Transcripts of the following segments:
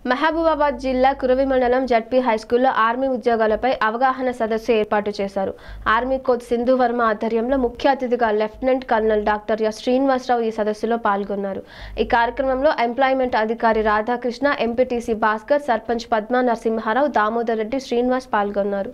మహబూబాబాద్ జిల్లా కురవి మండలం ZP హైస్కూల్లో army ఉద్యోగాలపై అవగాహన సదస్సు ఏర్పాటు చేశారు. ఆర్మీ కోచ్ సింధు వర్మ ఆధ్వర్యంలో ముఖ్య అతిథిగా lieutenant colonel doctor S Srinivasarao ఈ సదస్సులో పాల్గొన్నారు. ఈ కార్యక్రమంలో ఎంప్లాయ్మెంట్ అధికారి రాధాకృష్ణ, ఎంపీటీసీ భాస్కర్, సర్పంచ్ పద్మా నరసింహారావు, దామోదర్ రెడ్డి, శ్రీనివాస్ పాల్గొన్నారు.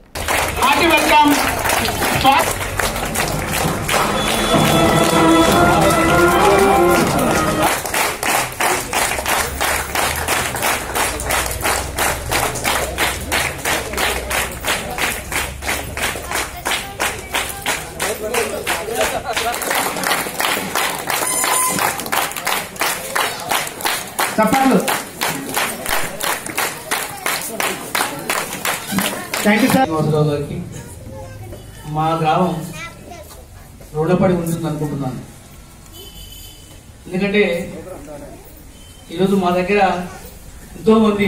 Thank you sir. శ్రీనివాసరావు గారికి మా గ్రామం రుణపడి ఉంటుంది అనుకుంటున్నాను. ఎందుకంటే ఈరోజు మా దగ్గర ఎంతో మంది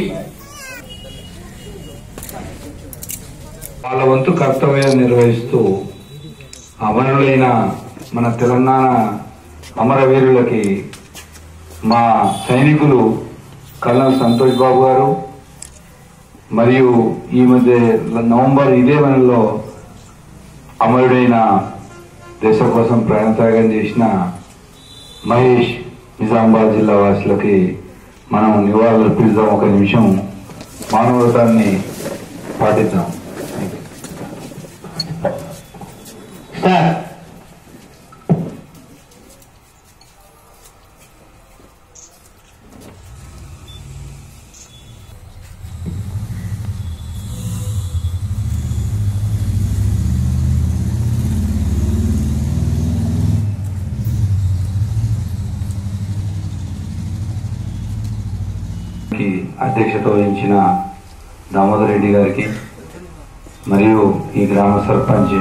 వాళ్ళ వంతు కర్తవ్యాన్ని నిర్వహిస్తూ అమరులైన మన తెలంగాణ అమరవీరులకి మా సైనికులు కల్నల్ సంతోష్ బాబు గారు మరియు ఈ మధ్య నవంబర్ ఇదే నెలలో అమరుడైన దేశం కోసం ప్రాణత్యాగం చేసిన మహేష్ నిజామాబాద్ జిల్లా వాసులకి మనం నివాళులు అర్పిద్దాం. ఒక నిమిషం మానవతాన్ని పాటిద్దాం. అధ్యక్షత వహించిన దామోదర్ రెడ్డి గారికి మరియు ఈ గ్రామ సర్పంచ్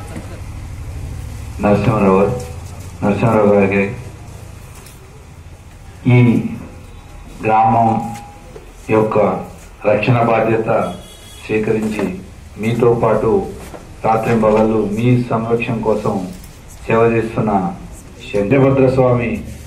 నరసింహారావు గారికి, ఈ గ్రామం యొక్క రక్షణ బాధ్యత స్వీకరించి మీతో పాటు రాత్రింబగళ్ళు మీ సంరక్షణ కోసం సేవ చేస్తున్న శంకరభద్ర స్వామి